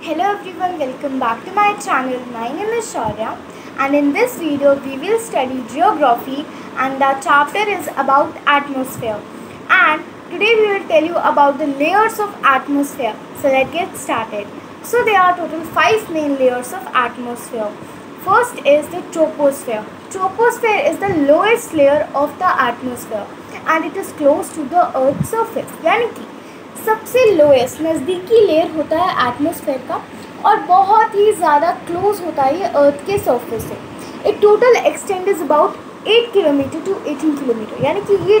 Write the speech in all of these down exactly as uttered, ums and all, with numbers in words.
Hello everyone, welcome back to my channel. My name is Shaurya and in this video we will study geography and the chapter is about atmosphere. And today we will tell you about the layers of atmosphere. So let's get started. So there are total five main layers of atmosphere. First is the troposphere. Troposphere is the lowest layer of the atmosphere and it is close to the earth's surface. यानी कि सबसे lowest नज़दीकी layer होता है atmosphere का और बहुत ही ज़्यादा क्लोज होता है ये अर्थ के सरफेस से. It total extend is about eight kilometre to eighteen kilometre, यानी कि ये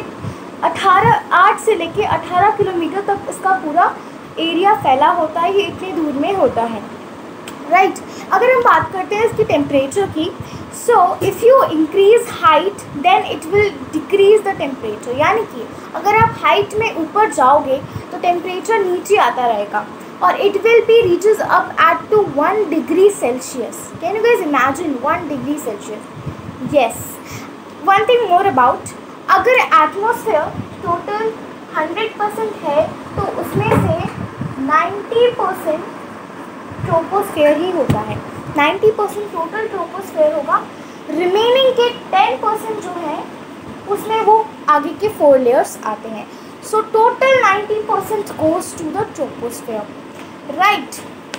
अठारह आठ से लेके अठारह किलोमीटर तक इसका पूरा एरिया फैला होता है. ये इतने दूर में होता है, राइट right. अगर हम बात करते हैं इसकी टेम्परेचर की, so if you increase height then it will decrease the temperature. यानी कि अगर आप हाइट में ऊपर जाओगे तो टेम्परेचर नीचे आता रहेगा और it will be reaches up at to one degree Celsius. Can you guys imagine one degree Celsius? Yes. One thing more about, अगर एटमॉस्फेयर टोटल हंड्रेड परसेंट है तो उसमें से नाइन्टी परसेंट ट्रोपोस्फेयर ही होता है. नाइन्टी परसेंट टोटल ट्रोपोस्फेयर होगा. Remaining के टेन परसेंट जो है उसमें वो आगे के फोर लेयर्स आते हैं. So total ninety percent goes to the troposphere, right.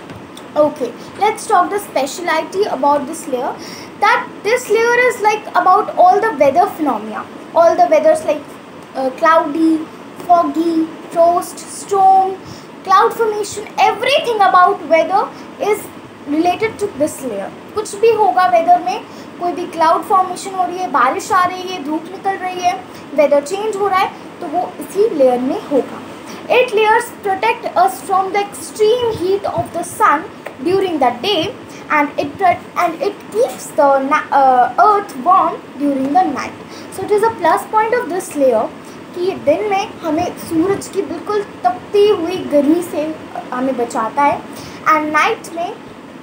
Okay, let's talk the speciality about this layer. That this layer is like about all the weather phenomena. All the weathers like cloudy, foggy, frost, storm, cloud formation, everything about weather is related to this layer. कुछ भी होगा weather में, कोई भी cloud formation हो रही है, बारिश आ रही है, धूप निकल रही है, वेदर चेंज हो रहा है, तो वो इसी लेयर में होगा. Eight layers protect us from the extreme heat of the sun during the day and it and it keeps the uh, earth warm during the night. So it is a plus point of this layer कि दिन में हमें सूरज की बिल्कुल तपती हुई गर्मी से हमें बचाता है एंड नाइट में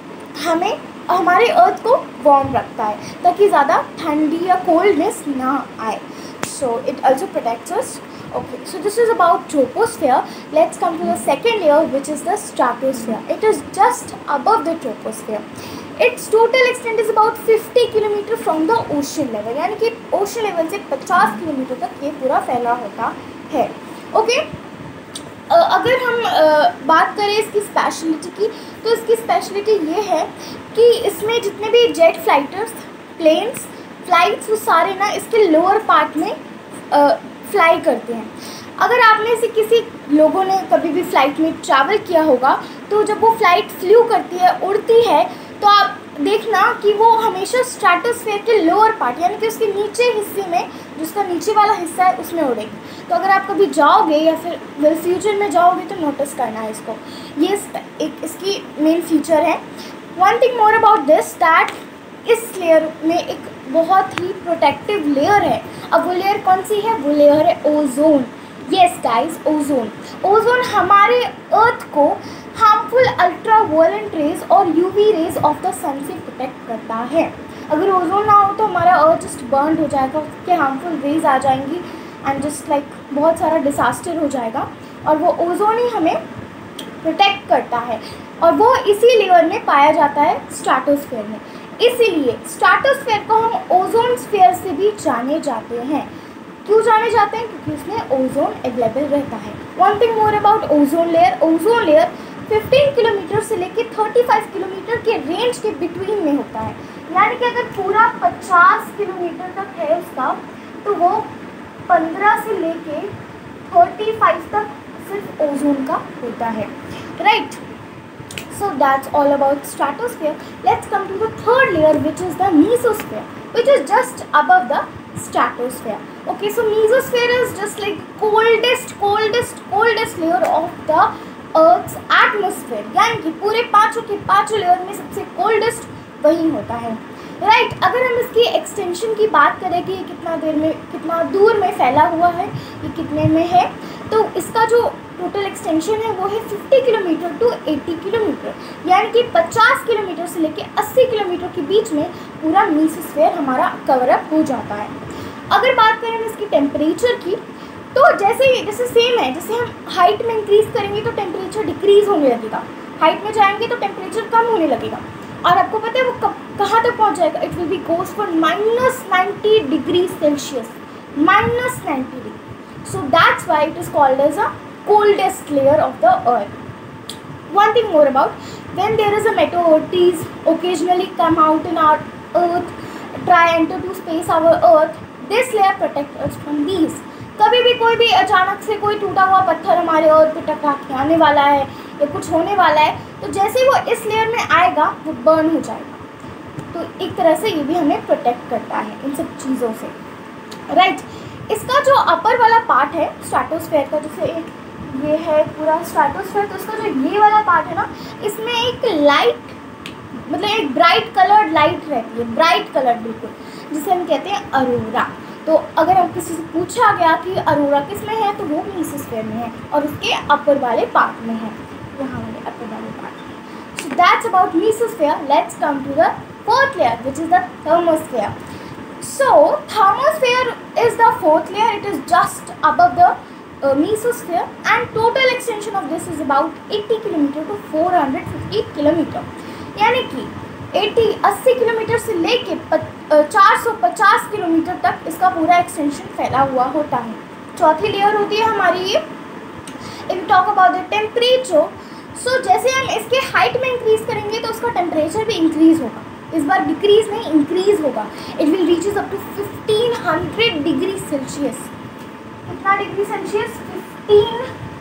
हमें हमारे अर्थ को वार्म रखता है ताकि ज़्यादा ठंडी या कोल्डनेस ना आए. So it also protects us. Okay, so this is about troposphere. Let's come to the second layer which is the stratosphere. It is just above the troposphere. Its total extent is about fifty kilometre from the ocean level, यानी कि ocean level से पचास kilometre तक ये पूरा फैला होता है. Okay okay? uh, अगर हम uh, बात करें इसकी स्पेशलिटी की, तो इसकी स्पेशलिटी ये है कि इसमें जितने भी जेट फ्लाइटर्स, प्लेन्स, फ्लाइट्स, वो सारे ना इसके लोअर पार्ट में फ्लाई uh, करते हैं. अगर आपने से किसी लोगों ने कभी भी फ़्लाइट में ट्रैवल किया होगा तो जब वो फ़्लाइट फ्लू करती है, उड़ती है, तो आप देखना कि वो हमेशा स्ट्रेटोस्फेयर के लोअर पार्ट यानी कि उसके नीचे हिस्से में, जिसका नीचे वाला हिस्सा है, उसमें उड़ेगी. तो अगर आप कभी जाओगे या फिर वेल फ्यूचर में जाओगे तो नोटिस करना है इसको. ये एक इसकी मेन फीचर है. One thing more about this, that इस लेयर में एक बहुत ही प्रोटेक्टिव लेयर है. अब वो लेयर कौन सी है? वो लेयर है ozone. Yes guys, ozone. Ozone हमारे अर्थ को हार्मफुल अल्ट्रा वायलेंट रेज और UV rays of the sun से प्रोटेक्ट करता है. अगर ओजोन ना हो तो हमारा अर्थ जस्ट बर्न हो जाएगा, उसके हार्मफुल रेज आ जाएंगी एंड जस्ट लाइक बहुत सारा डिसास्टर हो जाएगा. और वो ओजोन ही हमें प्रोटेक्ट करता है और वो इसी लेयर में पाया जाता है, स्ट्रेटोस्फेयर में. इसीलिए स्ट्रेटोस्फेयर को हम ओजोन स्फीयर से भी जाने जाते हैं. क्यों जाने जाते हैं? क्योंकि उसमें ओजोन अवेलेबल रहता है. One thing more about ozone layer. Ozone layer fifteen kilometre से लेके थर्टी फाइव किलोमीटर के रेंज के बिटवीन में होता है. यानी कि अगर पूरा पचास किलोमीटर तक है उसका, तो वो पंद्रह से लेके थर्टी फाइव तक सिर्फ ओजोन का होता है, right. So that's all about stratosphere. Let's come to the third layer, which is the mesosphere, which is just above the stratosphere. Okay, so mesosphere is just like coldest, coldest, coldest layer of the Earth's atmosphere. यानी कि पूरे पांचों के पांचों layer में सबसे coldest वही होता है, राइट right. अगर हम इसकी एक्सटेंशन की बात करें कि ये कितना देर में, कितना दूर में फैला हुआ है, ये कितने में है, तो इसका जो टोटल एक्सटेंशन है वो है fifty kilometre to eighty kilometre, यानी कि पचास किलोमीटर से लेके अस्सी किलोमीटर के बीच में पूरा मेसोस्फेयर हमारा कवर अप हो जाता है. अगर बात करें इसकी टेम्परेचर की, तो जैसे जैसे सेम है, जैसे हम हाइट में इंक्रीज़ करेंगे तो टेम्परेचर डिक्रीज़ होने लगेगा. हाइट में जाएंगे तो टेम्परेचर कम होने लगेगा, और आपको पता है वो कब कहाँ तक पहुँच जाएगा? It will be goes for minus ninety degree Celsius, minus ninety degree. So that's why it is called as a coldest layer of the earth. One thing more about, when there is a meteorites occasionally come out in our earth, try enter to space our earth, this layer protect us from these. कभी भी कोई भी अचानक से कोई टूटा हुआ पत्थर हमारे अर्थ पे टकरा के आने वाला है या कुछ होने वाला है, तो जैसे ही वो इस लेयर में आएगा वो बर्न हो जाएगा. तो एक तरह से ये भी हमें प्रोटेक्ट करता है इन सब चीज़ों से, राइट right? इसका जो अपर वाला पार्ट है स्ट्रेटोस्फेयर का, जैसे ये है पूरा स्ट्रेटोस्फेयर, तो इसका जो ये वाला पार्ट है ना, इसमें एक लाइट मतलब एक ब्राइट कलर्ड लाइट रहती है, ब्राइट कलर्ड बिल्कुल, जिसे हम कहते हैं अरोरा. तो अगर हम किसी से पूछा गया कि अरोरा किस में है, तो वो मेसोस्फेयर में है और उसके अपर वाले पार्ट में है, यहाँ वाले अपर वाले पार्ट में. So that's about mesosphere. Let's come to the fourth layer which is the thermosphere. So thermosphere is the fourth layer. It is just above the Uh, mesosphere, and total extension of this is about eighty kilometer to four hundred fifty kilometer. यानी कि अस्सी kilometre से लेके चार सौ पचास kilometre तक इसका पूरा एक्सटेंशन फैला हुआ होता है. चौथी लेयर होती है हमारी ये. If you talk about the temperature, so जैसे हम इसके हाइट में इंक्रीज करेंगे तो उसका टेम्परेचर भी इंक्रीज होगा. इस बार डिक्रीज नहीं इंक्रीज होगा. It will reaches up to fifteen hundred degree Celsius. कितना degree Celsius? Fifteen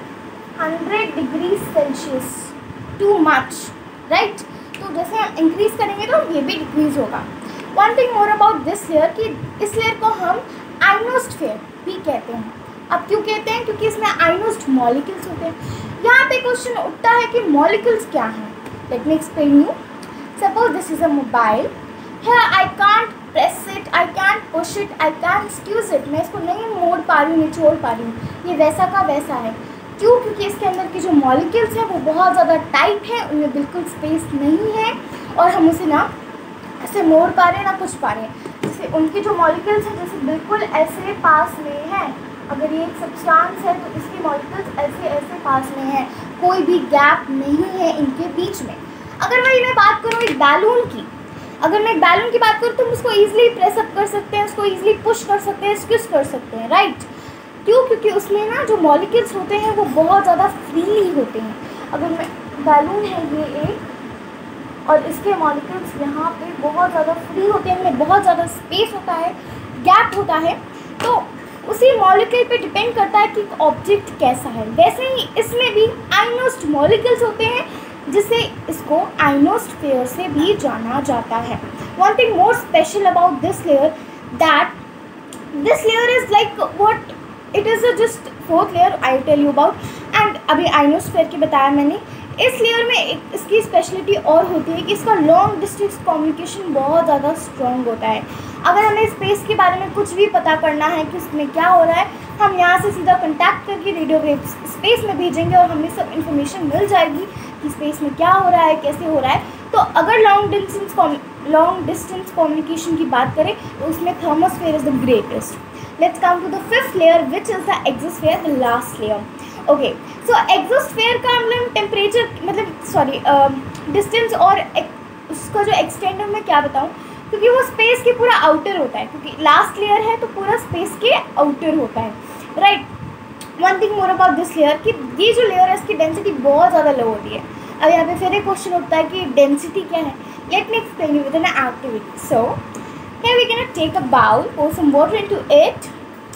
hundred degree Celsius. Too much, right. तो जैसे हम इंक्रीज करेंगे तो ये भी डिक्रीज होगा. One thing more about this layer कि इस लेयर को हम आइनोस्फेयर भी कहते हैं. अब क्यों कहते हैं? क्योंकि इसमें आइनोस्ड मॉलिक्यूल्स होते हैं. यहाँ पे क्वेश्चन उठता है कि मॉलिक्यूल्स क्या हैं. Let me explain you. Suppose this is a mobile. Here I can't press it, I can't push it, I can't squeeze it. मैं इसको नहीं मोड़ पा रही हूँ, निचोड़ पा रही हूँ. ये वैसा का वैसा है. क्यों? क्योंकि इसके अंदर की जो मॉलिक्यूल्स हैं वो बहुत ज़्यादा टाइट है, उनमें बिल्कुल स्पेस नहीं है और हम उसे ना ऐसे मोड़ पा रहे हैं ना कुछ पा रहे हैं. जैसे उनकी जो मॉलिक्यूल्स हैं जैसे बिल्कुल ऐसे पास में हैं. अगर ये एक सब्सटेंस है तो इसकी मॉलिक्यूल्स ऐसे ऐसे पास में हैं, कोई भी गैप नहीं है इनके बीच में. अगर मैं इन्हें बात करूँ एक बैलून की, अगर मैं एक बैलून की बात करूँ तो हम उसको ईजिली प्रेस अप कर सकते हैं, उसको ईजिली पुश कर सकते हैं, स्क्विज कर सकते हैं, राइट. क्यों? क्योंकि उसमें ना जो मॉलिक्यूल्स होते हैं वो बहुत ज़्यादा फ्रीली होते हैं. अगर मैं बैलून है ये एक और इसके मॉलिक्यूल्स यहाँ पे बहुत ज़्यादा फ्री होते हैं, इनमें बहुत ज़्यादा स्पेस होता है, गैप होता है, तो उसी मॉलिक्यूल पे डिपेंड करता है कि ऑब्जेक्ट कैसा है. वैसे ही इसमें भी आइनोस्ड मॉलिक्यूल्स होते हैं जिसे इसको आइनोस्फेयर से भी जाना जाता है. One thing more special about this layer that this layer is like what it is a just fourth layer I tell you about. And अभी आइनोस्फेयर की बताया मैंने. इस लेयर में एक इसकी स्पेशलिटी और होती है कि इसका लॉन्ग डिस्टेंस कम्युनिकेशन बहुत ज़्यादा स्ट्रॉन्ग होता है. अगर हमें स्पेस के बारे में कुछ भी पता करना है कि उसमें क्या हो रहा है, हम यहाँ से सीधा कॉन्टैक्ट करके रेडियो वेव्स स्पेस में भेजेंगे और हमें सब इन्फॉर्मेशन मिल जाएगी कि स्पेस में क्या हो रहा है, कैसे हो रहा है. तो अगर long distance long distance communication की बात करें तो उसमें thermosphere is the greatest. Let's come to the fifth layer which is the exosphere, the last layer. Okay, so exosphere का मतलब टेम्परेचर मतलब सॉरी डिस्टेंस और उसका जो एक्सटेंड है मैं क्या बताऊँ, क्योंकि वो स्पेस के पूरा आउटर होता है, क्योंकि लास्ट लेयर है तो पूरा स्पेस के आउटर होता है, right. One thing more about this layer कि ये जो लेयर है इसकी डेंसिटी बहुत ज़्यादा लो होती है. अब यहाँ पे फिर एक क्वेश्चन उठता है कि डेंसिटी क्या है. Let me explain you with an activity. So here we can take a bowl, pour some water into it,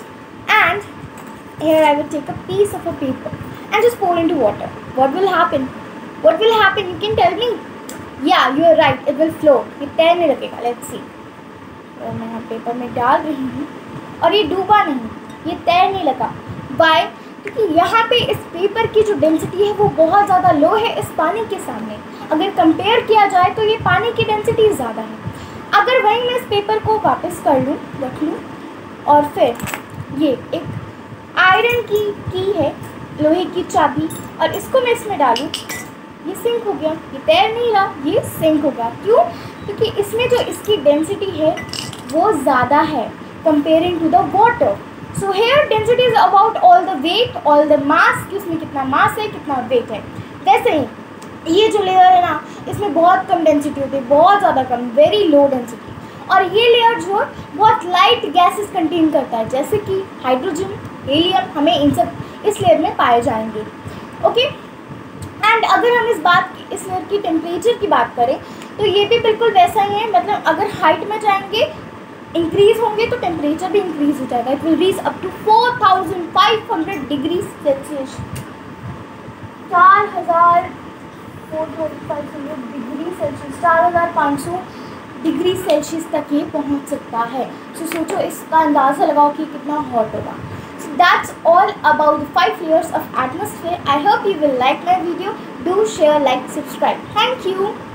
and here I will take a piece of a paper and just pour into water. What will happen? What will happen? You can tell me. Yeah, you are right. It will flow. ये तैरने लगेगा. Let's see. तो मैं यहाँ paper में डाल रही हूँ और ये डूबा नहीं, ये तैरने लगा. Why? क्योंकि यहाँ पे इस पेपर की जो डेंसिटी है वो बहुत ज़्यादा लो है इस पानी के सामने. अगर कंपेयर किया जाए तो ये पानी की डेंसिटी ज़्यादा है. अगर वहीं मैं इस पेपर को वापस कर लूँ, रख लूँ और फिर ये एक आयरन की की है, लोहे की चाबी, और इसको मैं इसमें डालूँ, ये सिंक हो गया. ये तैर नहीं रहा, ये सिंक होगा. क्यों? क्योंकि इसमें जो इसकी डेंसिटी है वो ज़्यादा है comparing to the water. So here density is about all the weight, all the mass, कि उसमें कितना मास है, कितना वेट है. वैसे ही ये जो लेयर है ना, इसमें बहुत कम डेंसिटी होती है, बहुत ज़्यादा कम, वेरी लो डेंसिटी। और ये लेयर जो है बहुत लाइट गैसेस कंटेन करता है, जैसे कि हाइड्रोजन, हीलियम, हमें इन सब इस लेयर में पाए जाएंगे। ओके, एंड अगर हम इस बात की इस लेयर की टेम्परेचर की बात करें तो ये भी बिल्कुल वैसा ही है। मतलब अगर हाइट में जाएंगे, इंक्रीज होंगे तो टेम्परेचर भी इंक्रीज हो जाएगा। It will reach up to four thousand five hundred degree Celsius, चार हज़ार four thousand five hundred degree Celsius, चार हज़ार पाँच सौ डिग्री सेल्सियस तक ये पहुंच सकता है। सो so, सोचो, इसका अंदाज़ा लगाओ कि कितना हॉट होगा। So that's all about the five layers of atmosphere. I hope you will like my video. Do share, like, subscribe. Thank you.